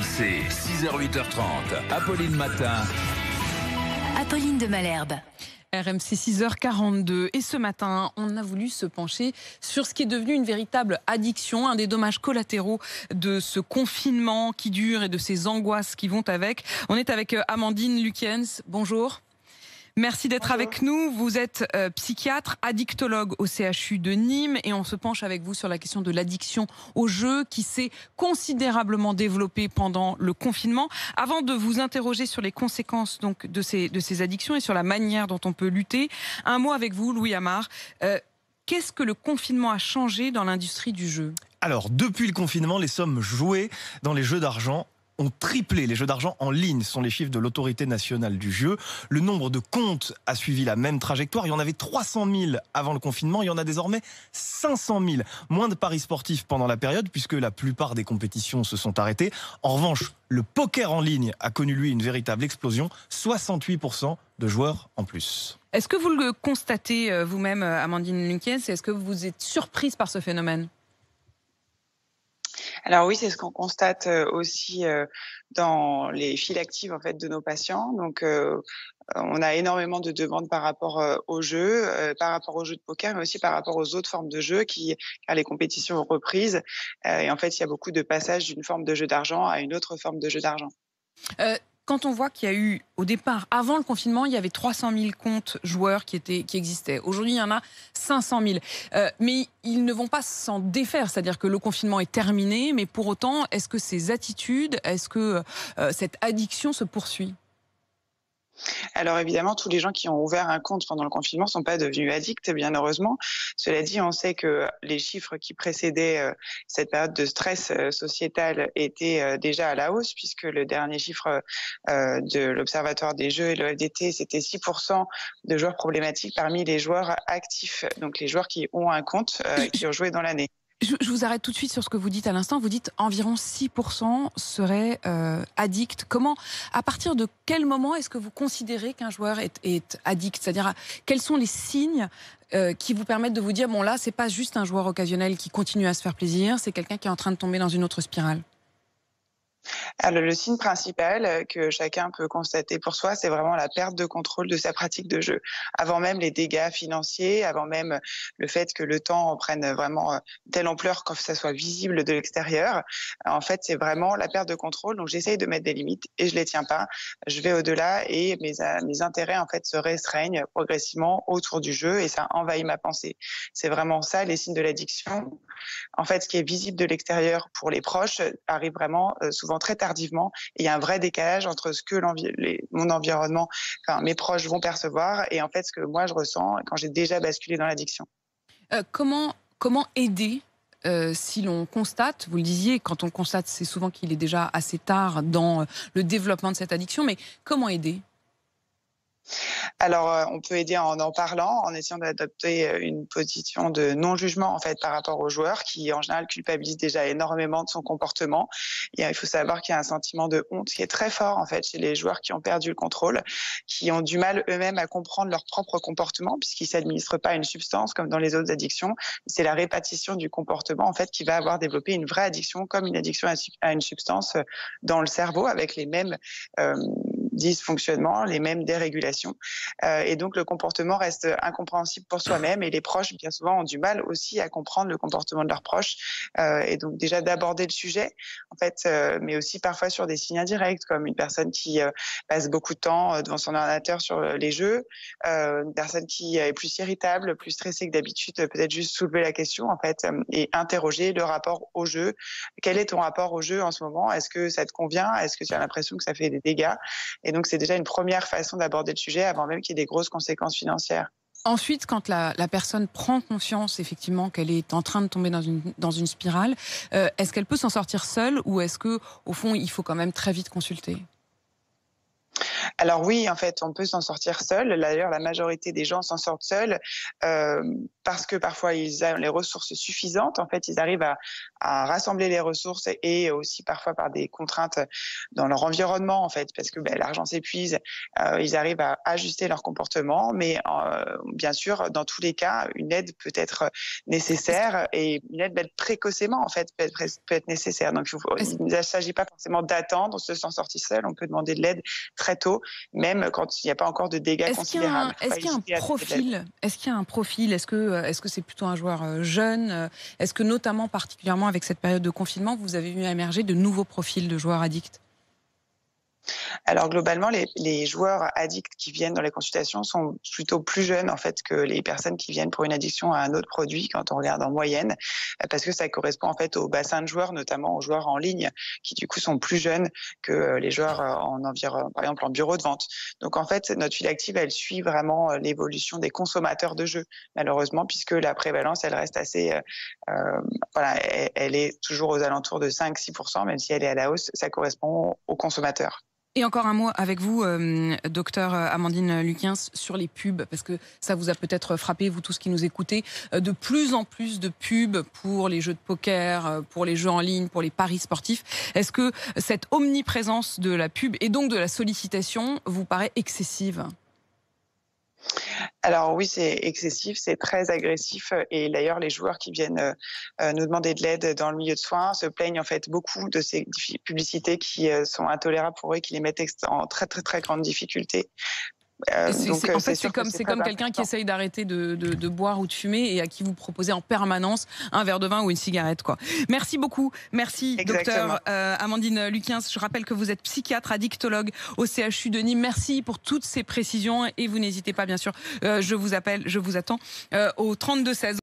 RMC, 6h-8h30, Apolline Matin. Apolline de Malherbe. RMC 6h42 et ce matin, on a voulu se pencher sur ce qui est devenu une véritable addiction, un des dommages collatéraux de ce confinement qui dure et de ces angoisses qui vont avec. On est avec Amandine Lukiens, bonjour. Merci d'être avec nous. Vous êtes psychiatre, addictologue au CHU de Nîmes et on se penche avec vous sur la question de l'addiction au jeu qui s'est considérablement développée pendant le confinement. Avant de vous interroger sur les conséquences donc de ces addictions et sur la manière dont on peut lutter, un mot avec vous, Louis Amar. Qu'est-ce que le confinement a changé dans l'industrie du jeu ? Alors, depuis le confinement, les sommes jouées dans les jeux d'argent ont triplé. Les jeux d'argent en ligne sont les chiffres de l'autorité nationale du jeu. Le nombre de comptes a suivi la même trajectoire. Il y en avait 300 000 avant le confinement. Il y en a désormais 500 000. Moins de paris sportifs pendant la période puisque la plupart des compétitions se sont arrêtées. En revanche, le poker en ligne a connu lui une véritable explosion. 68% de joueurs en plus. Est-ce que vous le constatez vous-même, Amandine Lukiens ? Est-ce que vous êtes surprise par ce phénomène ? Alors oui, c'est ce qu'on constate aussi dans les files actives en fait de nos patients. Donc on a énormément de demandes par rapport aux jeux, par rapport aux jeux de poker, mais aussi par rapport aux autres formes de jeux car les compétitions ont reprise. Et en fait, il y a beaucoup de passages d'une forme de jeu d'argent à une autre forme de jeu d'argent. Quand on voit qu'il y a eu, au départ, avant le confinement, il y avait 300 000 comptes joueurs qui existaient. Aujourd'hui, il y en a 500 000. Mais ils ne vont pas s'en défaire. C'est-à-dire que le confinement est terminé. Mais pour autant, est-ce que ces attitudes, est-ce que cette addiction se poursuit ? Alors évidemment, tous les gens qui ont ouvert un compte pendant le confinement ne sont pas devenus addicts, bien heureusement. Cela dit, on sait que les chiffres qui précédaient cette période de stress sociétal étaient déjà à la hausse, puisque le dernier chiffre de l'Observatoire des jeux et le LDT, c'était 6% de joueurs problématiques parmi les joueurs actifs, donc les joueurs qui ont un compte qui ont joué dans l'année. Je vous arrête tout de suite sur ce que vous dites à l'instant. Vous dites environ 6% seraient addicts. À partir de quel moment est-ce que vous considérez qu'un joueur est addict ? C'est-à-dire, quels sont les signes qui vous permettent de vous dire, bon là, c'est pas juste un joueur occasionnel qui continue à se faire plaisir, c'est quelqu'un qui est en train de tomber dans une autre spirale ? Alors, le signe principal que chacun peut constater pour soi, c'est vraiment la perte de contrôle de sa pratique de jeu. Avant même les dégâts financiers, avant même le fait que le temps prenne vraiment telle ampleur que ça soit visible de l'extérieur, en fait, c'est vraiment la perte de contrôle. Donc, j'essaye de mettre des limites et je les tiens pas. Je vais au-delà et mes intérêts, en fait, se restreignent progressivement autour du jeu et ça envahit ma pensée. C'est vraiment ça, les signes de l'addiction. En fait, ce qui est visible de l'extérieur pour les proches arrive vraiment souvent très tardivement. Et il y a un vrai décalage entre ce que mon environnement, enfin mes proches vont percevoir et en fait ce que moi je ressens quand j'ai déjà basculé dans l'addiction. Comment aider si l'on constate, vous le disiez, quand on constate, c'est souvent qu'il est déjà assez tard dans le développement de cette addiction, mais comment aider ? Alors, on peut aider en parlant, en essayant d'adopter une position de non-jugement en fait par rapport aux joueurs qui, en général, culpabilisent déjà énormément de son comportement. Et il faut savoir qu'il y a un sentiment de honte qui est très fort en fait chez les joueurs qui ont perdu le contrôle, qui ont du mal eux-mêmes à comprendre leur propre comportement puisqu'ils s'administrent pas une substance comme dans les autres addictions. C'est la répétition du comportement en fait qui va avoir développé une vraie addiction, comme une addiction à une substance dans le cerveau avec les mêmes dysfonctionnements, les mêmes dérégulations. Et donc, le comportement reste incompréhensible pour soi-même et les proches, bien souvent, ont du mal aussi à comprendre le comportement de leurs proches. Et donc, déjà d'aborder le sujet, en fait, mais aussi parfois sur des signes indirects, comme une personne qui passe beaucoup de temps devant son ordinateur sur les jeux, une personne qui est plus irritable, plus stressée que d'habitude, peut-être juste soulever la question, en fait, et interroger le rapport au jeu. Quel est ton rapport au jeu en ce moment ? Est-ce que ça te convient ? Est-ce que tu as l'impression que ça fait des dégâts ? Et donc, c'est déjà une première façon d'aborder le sujet avant même qu'il y ait des grosses conséquences financières. Ensuite, quand la personne prend conscience effectivement qu'elle est en train de tomber dans une spirale, est-ce qu'elle peut s'en sortir seule ou est-ce que, au fond, il faut quand même très vite consulter ? Alors oui, en fait, on peut s'en sortir seul. D'ailleurs, la majorité des gens s'en sortent seuls parce que parfois ils ont les ressources suffisantes. En fait, ils arrivent à rassembler les ressources et aussi parfois par des contraintes dans leur environnement, en fait, parce que l'argent s'épuise. Ils arrivent à ajuster leur comportement, mais bien sûr, dans tous les cas, une aide peut être nécessaire et une aide précocement, en fait, peut être nécessaire. Donc, il ne s'agit pas forcément d'attendre, de s'en sortir seul. On peut demander de l'aide très tôt, même quand il n'y a pas encore de dégâts considérables. Est-ce qu'il y a un profil? Est-ce qu'il y a un profil? Est-ce que c'est plutôt un joueur jeune? Est-ce que notamment, particulièrement avec cette période de confinement, vous avez vu émerger de nouveaux profils de joueurs addicts? Alors globalement, les joueurs addicts qui viennent dans les consultations sont plutôt plus jeunes en fait que les personnes qui viennent pour une addiction à un autre produit quand on regarde en moyenne, parce que ça correspond en fait au bassin de joueurs, notamment aux joueurs en ligne, qui du coup sont plus jeunes que les joueurs par exemple en bureau de vente. Donc en fait, notre file active, elle suit vraiment l'évolution des consommateurs de jeux, malheureusement, puisque la prévalence, elle reste assez, elle est toujours aux alentours de 5-6%, même si elle est à la hausse, ça correspond aux consommateurs. Et encore un mot avec vous, docteur Amandine Luquiens, sur les pubs, parce que ça vous a peut-être frappé, vous tous qui nous écoutez, de plus en plus de pubs pour les jeux de poker, pour les jeux en ligne, pour les paris sportifs. Est-ce que cette omniprésence de la pub et donc de la sollicitation vous paraît excessive ? Alors oui, c'est excessif, c'est très agressif et d'ailleurs les joueurs qui viennent nous demander de l'aide dans le milieu de soins se plaignent en fait beaucoup de ces publicités qui sont intolérables pour eux, qui les mettent en très très très grande difficulté. C'est comme quelqu'un qui essaye d'arrêter de boire ou de fumer et à qui vous proposez en permanence un verre de vin ou une cigarette, quoi. Merci beaucoup. Merci, docteur Amandine Luquiens. Je rappelle que vous êtes psychiatre addictologue au CHU de Nîmes. Merci pour toutes ces précisions et vous n'hésitez pas, bien sûr. Je vous attends au 32 16.